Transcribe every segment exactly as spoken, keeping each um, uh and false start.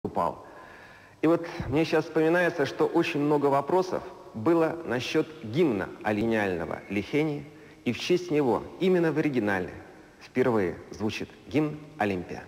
упал. И вот мне сейчас вспоминается, что очень много вопросов было насчет гимна олениального Лихени, и в честь него именно в оригинале впервые звучит гимн «Олимпия».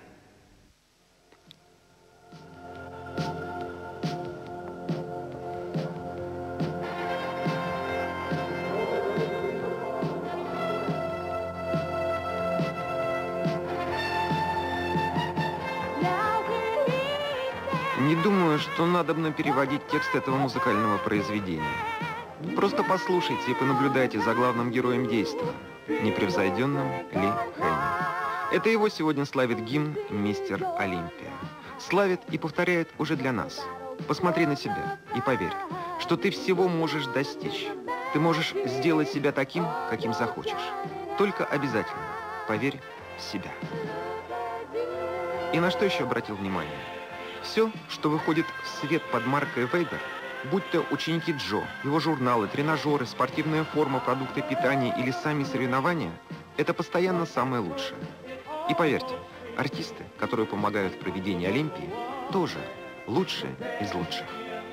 Не думаю, что надобно переводить текст этого музыкального произведения. Просто послушайте и понаблюдайте за главным героем действа, непревзойденным Ли Хэнни. Это его сегодня славит гимн «Мистер Олимпия». Славит и повторяет уже для нас. Посмотри на себя и поверь, что ты всего можешь достичь. Ты можешь сделать себя таким, каким захочешь. Только обязательно поверь в себя. И на что еще обратил внимание? Все, что выходит в свет под маркой Вейдер, будь то ученики Джо, его журналы, тренажеры, спортивная форма, продукты питания или сами соревнования, это постоянно самое лучшее. И поверьте, артисты, которые помогают в проведении Олимпии, тоже лучшие из лучших.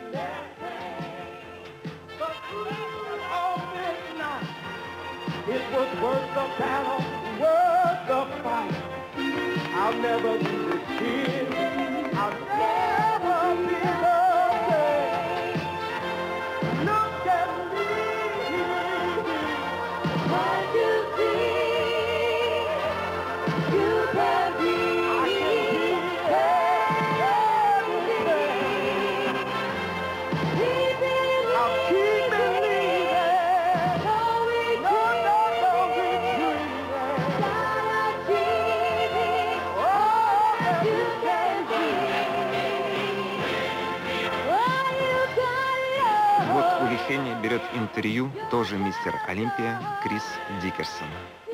I'll never be the kid. I'll never be the same. Look at me. What you see, you can be. I can be everything. I'll keep believing. No, no, no retreating. Вот у Ли Хэнни берет интервью тоже мистер Олимпия Крис Дикерсон.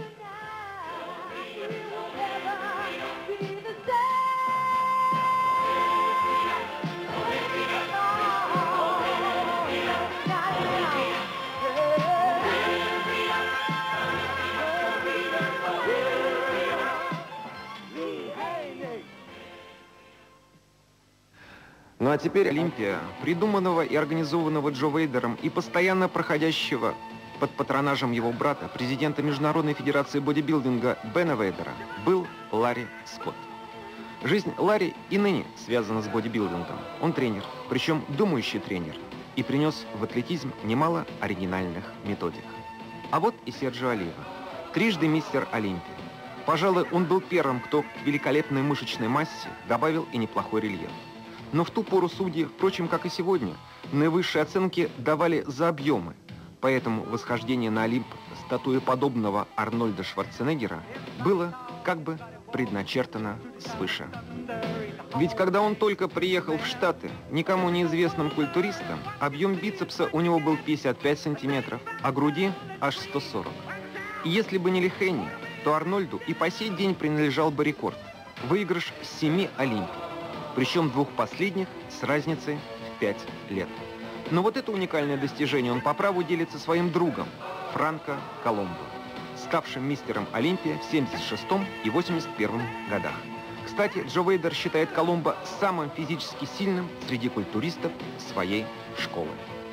Ну а теперь Олимпия, придуманного и организованного Джо Вейдером и постоянно проходящего под патронажем его брата, президента Международной федерации бодибилдинга Бена Вейдера, был Ларри Скотт. Жизнь Ларри и ныне связана с бодибилдингом. Он тренер, причем думающий тренер, и принес в атлетизм немало оригинальных методик. А вот и Серджио Олива, трижды мистер Олимпия. Пожалуй, он был первым, кто к великолепной мышечной массе добавил и неплохой рельеф. Но в ту пору судьи, впрочем, как и сегодня, наивысшие оценки давали за объемы. Поэтому восхождение на Олимп статуеподобного Арнольда Шварценеггера было как бы предначертано свыше. Ведь когда он только приехал в Штаты, никому неизвестным культуристом, объем бицепса у него был пятьдесят пять сантиметров, а груди аж сто сорок. И если бы не Ли Хэнни, то Арнольду и по сей день принадлежал бы рекорд – выигрыш семи Олимпий. Причем двух последних с разницей в пять лет. Но вот это уникальное достижение он по праву делится своим другом Франко Коломбо, ставшим мистером Олимпия в семьдесят шестом и восемьдесят первом годах. Кстати, Джо Вейдер считает Коломбо самым физически сильным среди культуристов своей школы.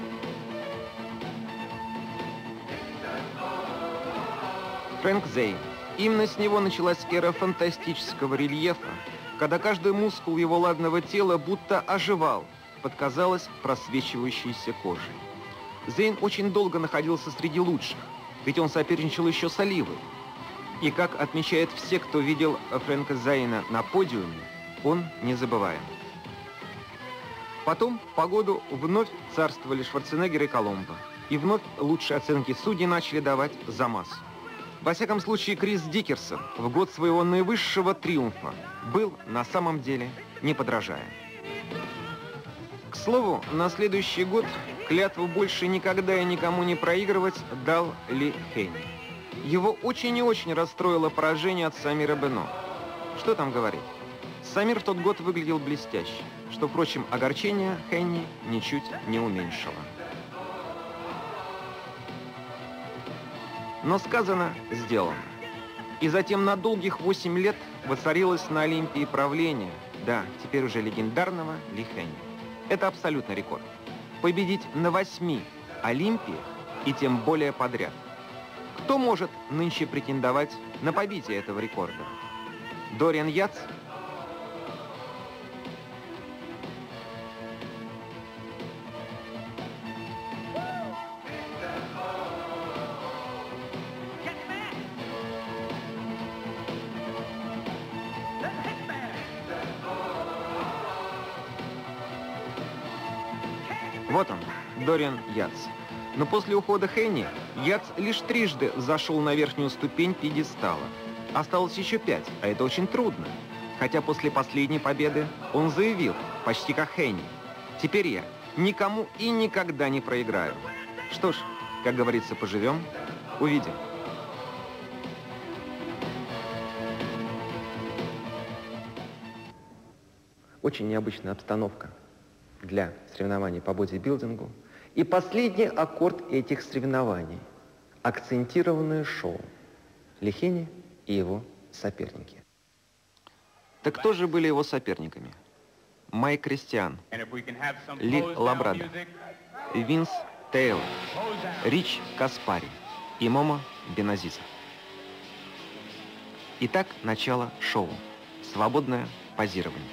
Фрэнк Зейн. Именно с него началась эра фантастического рельефа, когда каждый мускул его ладного тела будто оживал под, казалось, просвечивающейся кожей. Зейн очень долго находился среди лучших, ведь он соперничал еще с Оливой. И, как отмечают все, кто видел Фрэнка Зейна на подиуме, он незабываем. Потом по году вновь царствовали Шварценеггер и Коломбо, и вновь лучшие оценки судей начали давать за массу. Во всяком случае, Крис Дикерсон в год своего наивысшего триумфа был на самом деле неподражаем. К слову, на следующий год клятву больше никогда и никому не проигрывать дал Ли Хэнни. Его очень и очень расстроило поражение от Самира Бено. Что там говорить? Самир в тот год выглядел блестяще, что, впрочем, огорчение Хэнни ничуть не уменьшило. Но сказано, сделано. И затем на долгих восемь лет воцарилось на Олимпии правление, да, теперь уже легендарного Ли Хени. Это абсолютный рекорд. Победить на восьми Олимпиях и тем более подряд. Кто может нынче претендовать на побитие этого рекорда? Дориан Ятс? Вот он, Дориан Ятс. Но после ухода Хени Ятс лишь трижды зашел на верхнюю ступень пьедестала. Осталось еще пять, а это очень трудно. Хотя после последней победы он заявил, почти как Хени: «Теперь я никому и никогда не проиграю». Что ж, как говорится, поживем, увидим. Очень необычная обстановка для соревнований по бодибилдингу. И последний аккорд этих соревнований – акцентированное шоу Ли Хени и его соперники. Так кто же были его соперниками? Майк Кристиан, Ли Лабрадо, Винс Тейлор, Рич Каспари и Момо Беназиза. Итак, начало шоу. Свободное позирование.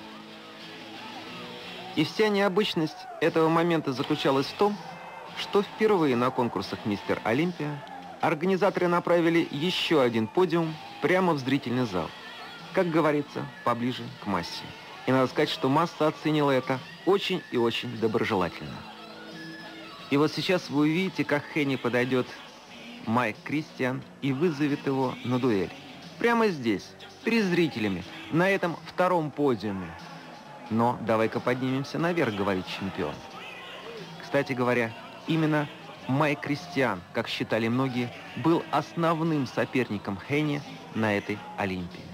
И вся необычность этого момента заключалась в том, что впервые на конкурсах «Мистер Олимпия» организаторы направили еще один подиум прямо в зрительный зал. Как говорится, поближе к массе. И надо сказать, что масса оценила это очень и очень доброжелательно. И вот сейчас вы увидите, как Хени подойдет Майк Кристиан и вызовет его на дуэль. Прямо здесь, перед зрителями, на этом втором подиуме. Но давай-ка поднимемся наверх, говорит чемпион. Кстати говоря, именно Майк Кристиан, как считали многие, был основным соперником Хени на этой Олимпии.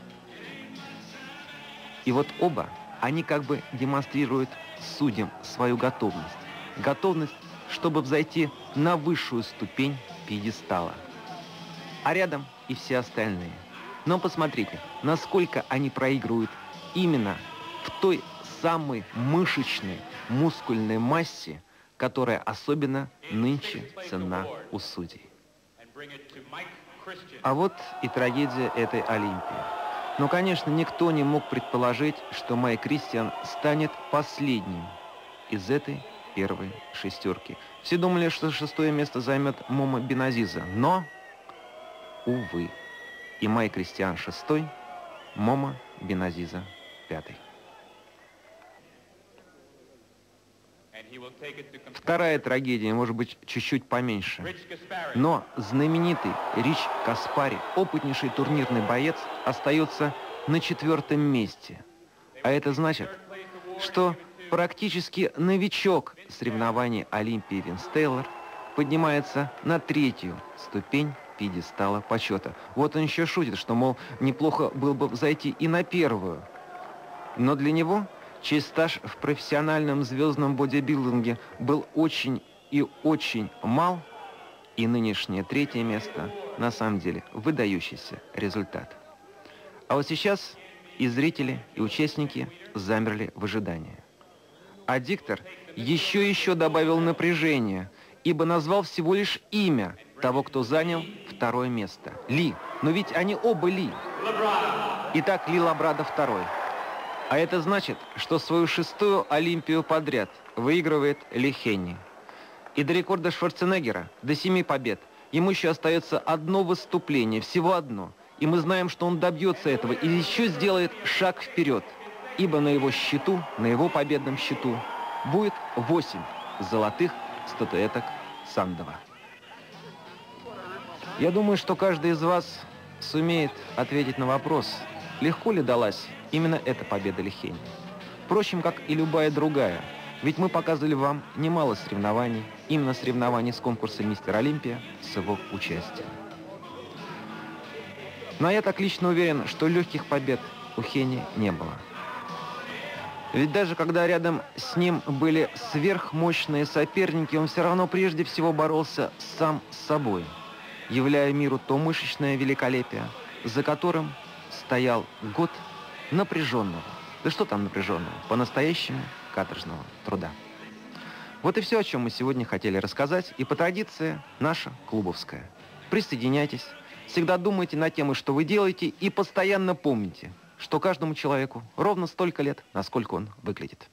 И вот оба, они как бы демонстрируют судьям свою готовность. Готовность, чтобы взойти на высшую ступень пьедестала. А рядом и все остальные. Но посмотрите, насколько они проигрывают именно в той самой мышечной, мускульной массе, которая особенно нынче ценна у судей. А вот и трагедия этой Олимпии. Но, конечно, никто не мог предположить, что Майк Кристиан станет последним из этой первой шестерки. Все думали, что шестое место займет Момо Беназиза, но, увы, и Майк Кристиан шестой, Момо Беназиза пятый. Вторая трагедия, может быть, чуть-чуть поменьше. Но знаменитый Рич Каспари, опытнейший турнирный боец, остается на четвертом месте. А это значит, что практически новичок соревнований Олимпии Винс Тейлор поднимается на третью ступень пьедестала почета. Вот он еще шутит, что, мол, неплохо было бы зайти и на первую. Но для него чей стаж в профессиональном звездном бодибилдинге был очень и очень мал, и нынешнее третье место на самом деле выдающийся результат. А вот сейчас и зрители, и участники замерли в ожидании. А диктор еще еще добавил напряжение, ибо назвал всего лишь имя того, кто занял второе место. Ли. Но ведь они оба Ли. Итак, Ли Лабрадо второй. А это значит, что свою шестую Олимпию подряд выигрывает Ли Хени. И до рекорда Шварценеггера, до семи побед, ему еще остается одно выступление, всего одно. И мы знаем, что он добьется этого и еще сделает шаг вперед. Ибо на его счету, на его победном счету, будет восемь золотых статуэток Сандова. Я думаю, что каждый из вас сумеет ответить на вопрос, легко ли далась именно эта победа Ли Хени. Впрочем, как и любая другая. Ведь мы показывали вам немало соревнований, именно соревнований с конкурса «Мистер Олимпия» с его участием. Но я так лично уверен, что легких побед у Хени не было. Ведь даже когда рядом с ним были сверхмощные соперники, он все равно прежде всего боролся сам с собой, являя миру то мышечное великолепие, за которым стоял год напряженного, Да что там напряженного? По-настоящему каторжного труда. Вот и все, о чем мы сегодня хотели рассказать. И по традиции наша клубовская. Присоединяйтесь. Всегда думайте над тем, что вы делаете. И постоянно помните, что каждому человеку ровно столько лет, насколько он выглядит.